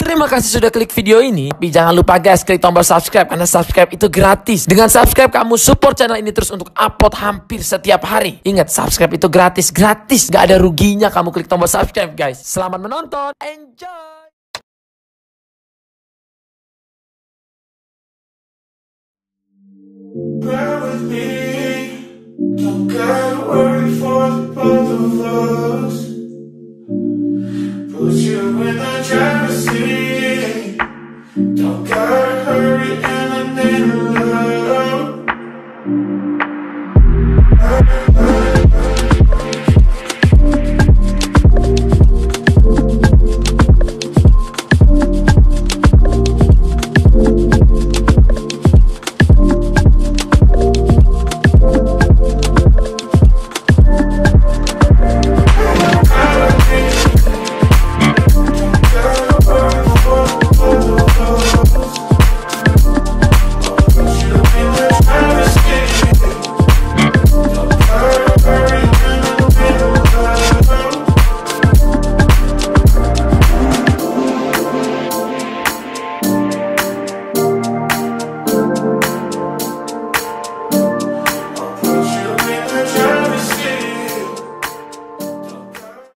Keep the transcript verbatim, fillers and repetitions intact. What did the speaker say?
Terima kasih sudah klik video ini. Tapi jangan lupa guys, klik tombol subscribe karena subscribe itu gratis. Dengan subscribe kamu support channel ini terus untuk upload hampir setiap hari. Ingat, subscribe itu gratis, gratis, gak ada ruginya kamu klik tombol subscribe guys. Selamat menonton, enjoy. Bear with me, don't gotta worry for the both of us. Put you in the driver's seat, don't gotta hurry.